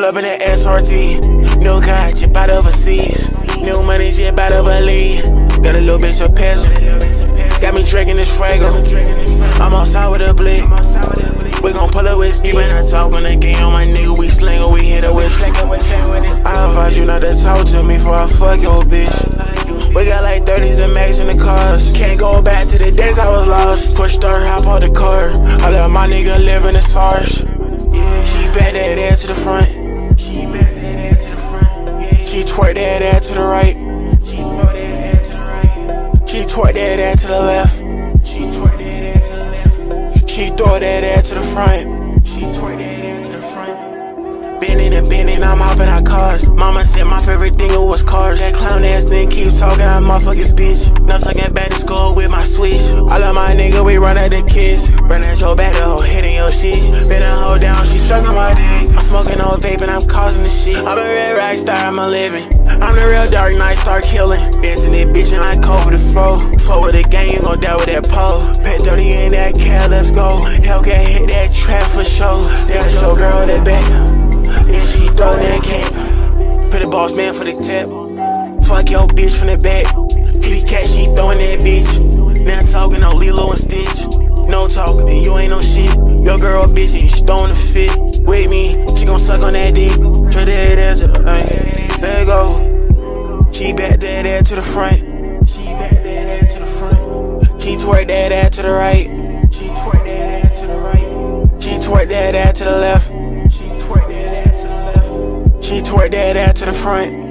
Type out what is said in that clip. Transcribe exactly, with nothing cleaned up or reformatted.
up in the S R T. New car, chip out overseas. New money, chip out of a lead. Got a little bitch of peso. Got me drinking this Frago. I'm outside with a blick. We gon' pull up with Steve. When I talk on the game on my nigga, we sling or we hit her with. I advise you not to talk to me before I fuck your bitch. We got like thirties and max in the cars. Can't go back to the days I was lost. Push start, hop on the car. I let my nigga live in the S A R S. She back that ass to the front. She back that ass to the front. She twerk that ass to the right. She throw that ass to the right. She twerk that ass to the left. She twerk that ass to the left. She throw that ass to the front. She twerk that ass to the front. Bending and bending, I'm hopping out cars. Mama said my favorite thing was cars. That clown ass nigga keep talking, I'm motherfucking bitch. Now talking back to school with my switch. I love my nigga, we run at the kids. Run at your back, the hoe hitting your shit. Bend her hoe down, she sucking my dick. I'm smoking on vape and I'm causing the shit. I'm a real rock star, I'm a living. I'm the real Dark Knight, start killing. Dancing that bitch and I cover the flow. Fuck with the gang, you gon' die with that pole. Pet thirty in that cat, let's go. Hellcat hit that trap for sure. That's your girl that back. And she throw that cat. Put the boss man for the tip. Fuck your bitch from the back. Kitty cat, she throwing that bitch. Now talking on Lilo and Stitch. No talking, and you ain't no shit. Your girl bitch, and she throwing a fit. With me, she gon' suck on that dick. Try that ass to the right. Let go. She back that ass to the front. She back that ass to the front. She twerk that ass to the right. She twerk that ass to the right. She twerk that ass to the left. She twerk that ass to the left. She twerk that ass to the front.